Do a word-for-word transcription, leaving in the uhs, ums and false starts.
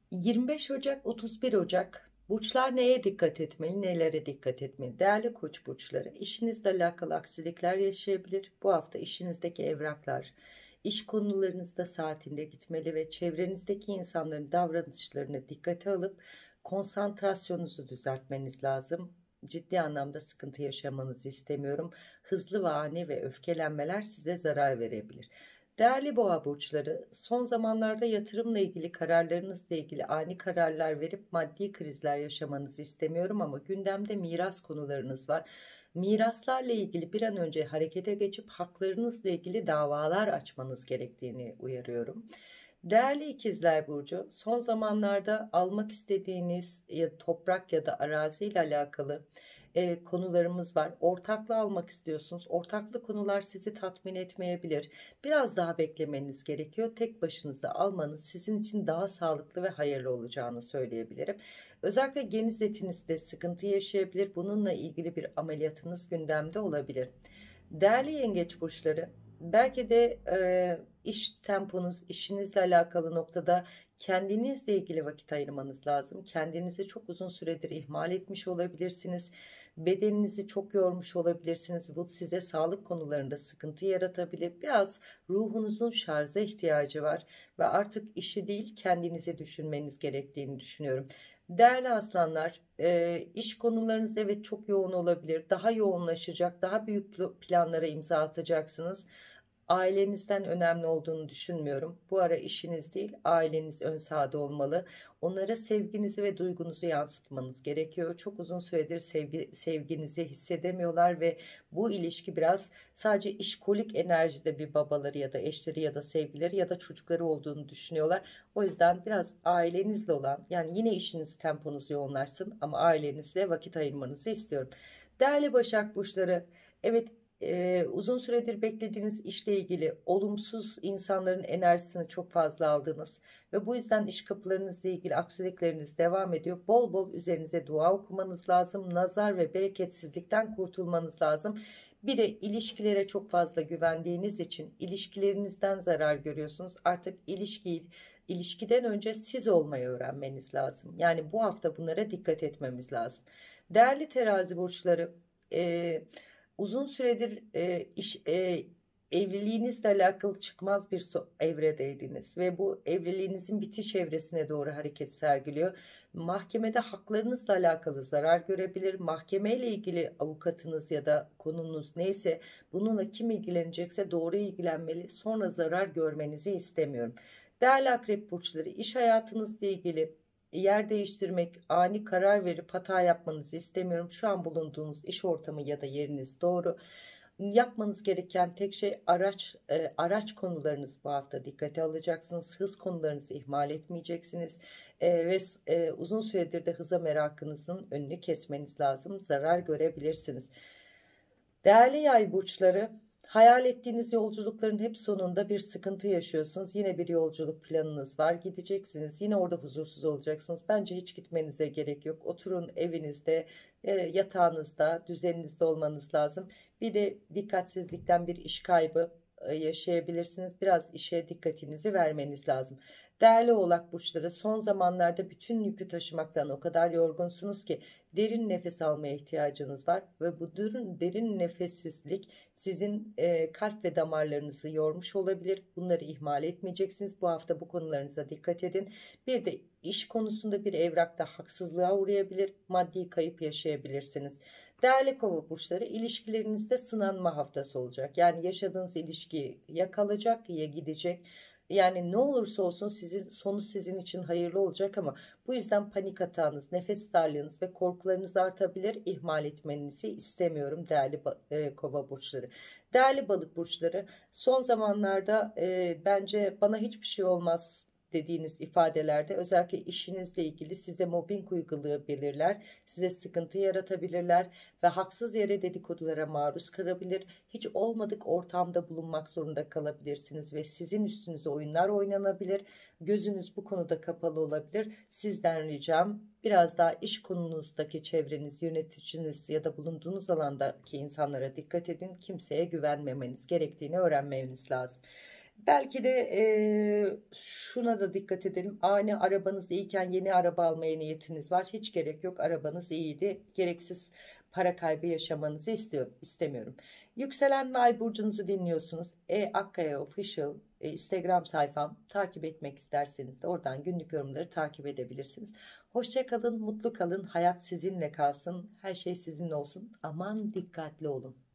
yirmi beş Ocak otuz bir Ocak burçlar neye dikkat etmeli, nelere dikkat etmeli? Değerli koç burçları, işinizle alakalı aksilikler yaşayabilir. Bu hafta işinizdeki evraklar, iş konularınızda saatinde gitmeli ve çevrenizdeki insanların davranışlarını dikkate alıp konsantrasyonunuzu düzeltmeniz lazım. Ciddi anlamda sıkıntı yaşamanızı istemiyorum. Hızlı ve ani ve öfkelenmeler size zarar verebilir. Değerli boğa burçları, son zamanlarda yatırımla ilgili kararlarınızla ilgili ani kararlar verip maddi krizler yaşamanızı istemiyorum ama gündemde miras konularınız var. Miraslarla ilgili bir an önce harekete geçip haklarınızla ilgili davalar açmanız gerektiğini uyarıyorum. Değerli ikizler burcu, son zamanlarda almak istediğiniz ya toprak ya da arazi ile alakalı e, konularımız var. Ortaklı almak istiyorsunuz. Ortaklı konular sizi tatmin etmeyebilir. Biraz daha beklemeniz gerekiyor. Tek başınıza almanız sizin için daha sağlıklı ve hayırlı olacağını söyleyebilirim. Özellikle geniz etinizde sıkıntı yaşayabilir. Bununla ilgili bir ameliyatınız gündemde olabilir. Değerli yengeç burçları, belki de e, iş temponuz, işinizle alakalı noktada kendinizle ilgili vakit ayırmanız lazım. Kendinizi çok uzun süredir ihmal etmiş olabilirsiniz. Bedeninizi çok yormuş olabilirsiniz. Bu size sağlık konularında sıkıntı yaratabilir. Biraz ruhunuzun şarja ihtiyacı var ve artık işi değil kendinizi düşünmeniz gerektiğini düşünüyorum. Değerli aslanlar, e, iş konularınız evet çok yoğun olabilir. Daha yoğunlaşacak, daha büyük planlara imza atacaksınız. Ailenizden önemli olduğunu düşünmüyorum. Bu ara işiniz değil, aileniz ön sahada olmalı. Onlara sevginizi ve duygunuzu yansıtmanız gerekiyor. Çok uzun süredir sevgi, sevginizi hissedemiyorlar ve bu ilişki biraz sadece işkolik enerjide bir babaları ya da eşleri ya da sevgileri ya da çocukları olduğunu düşünüyorlar. O yüzden biraz ailenizle olan, yani yine işiniz temponuz yoğunlaşsın ama ailenizle vakit ayırmanızı istiyorum. Değerli Başak Burçları, evet, ee, uzun süredir beklediğiniz işle ilgili olumsuz insanların enerjisini çok fazla aldınız ve bu yüzden iş kapılarınızla ilgili aksilikleriniz devam ediyor. Bol bol üzerinize dua okumanız lazım. Nazar ve bereketsizlikten kurtulmanız lazım. Bir de ilişkilere çok fazla güvendiğiniz için ilişkilerinizden zarar görüyorsunuz. Artık ilişkiyi ilişkiden önce siz olmayı öğrenmeniz lazım. Yani bu hafta bunlara dikkat etmemiz lazım. Değerli terazi burçları, e, uzun süredir e, iş e, evliliğinizle alakalı çıkmaz bir so- evredeydiniz ve bu evliliğinizin bitiş evresine doğru hareket sergiliyor. Mahkemede haklarınızla alakalı zarar görebilir. Mahkemeyle ilgili avukatınız ya da konunuz neyse, bununla kim ilgilenecekse doğru ilgilenmeli. Sonra zarar görmenizi istemiyorum. Değerli akrep burçları, iş hayatınızla ilgili yer değiştirmek, ani karar verip hata yapmanızı istemiyorum. Şu an bulunduğunuz iş ortamı ya da yeriniz doğru. Yapmanız gereken tek şey araç e, araç konularınız bu hafta dikkate alacaksınız. Hız konularınızı ihmal etmeyeceksiniz. E, ve e, uzun süredir de hıza merakınızın önünü kesmeniz lazım. Zarar görebilirsiniz. Değerli yay burçları, hayal ettiğiniz yolculukların hep sonunda bir sıkıntı yaşıyorsunuz. Yine bir yolculuk planınız var. Gideceksiniz. Yine orada huzursuz olacaksınız. Bence hiç gitmenize gerek yok. Oturun evinizde, e, yatağınızda, düzeninizde olmanız lazım. Bir de dikkatsizlikten bir iş kaybı e, yaşayabilirsiniz. Biraz işe dikkatinizi vermeniz lazım. Değerli oğlak burçları, son zamanlarda bütün yükü taşımaktan o kadar yorgunsunuz ki derin nefes almaya ihtiyacınız var ve bu derin, derin nefessizlik sizin e, kalp ve damarlarınızı yormuş olabilir. Bunları ihmal etmeyeceksiniz. Bu hafta bu konularınıza dikkat edin. Bir de iş konusunda bir evrakta haksızlığa uğrayabilir, maddi kayıp yaşayabilirsiniz. Değerli kova burçları, ilişkilerinizde sınanma haftası olacak. Yani yaşadığınız ilişki ya kalacak ya gidecek. Yani ne olursa olsun sizin sonu sizin için hayırlı olacak ama bu yüzden panik atağınız, nefes darlığınız ve korkularınız artabilir. İhmal etmenizi istemiyorum değerli e, kova burçları. Değerli balık burçları, son zamanlarda e, bence bana hiçbir şey olmaz dediğiniz ifadelerde özellikle işinizle ilgili size mobbing uygulayabilirler, size sıkıntı yaratabilirler ve haksız yere dedikodulara maruz kalabilir. Hiç olmadık ortamda bulunmak zorunda kalabilirsiniz ve sizin üstünüze oyunlar oynanabilir. Gözünüz bu konuda kapalı olabilir. Sizden ricam biraz daha iş konunuzdaki çevreniz, yöneticiniz ya da bulunduğunuz alandaki insanlara dikkat edin. Kimseye güvenmemeniz gerektiğini öğrenmeniz lazım. Belki de eee, şuna da dikkat edelim. Ani arabanız iyiyken yeni araba almaya niyetiniz var. Hiç gerek yok. Arabanız iyiydi. Gereksiz para kaybı yaşamanızı istiyorum, istemiyorum. Yükselen ve ay burcunuzu dinliyorsunuz. E Akkaya Official e, Instagram sayfam, takip etmek isterseniz de oradan günlük yorumları takip edebilirsiniz. Hoşça kalın, mutlu kalın. Hayat sizinle kalsın. Her şey sizinle olsun. Aman dikkatli olun.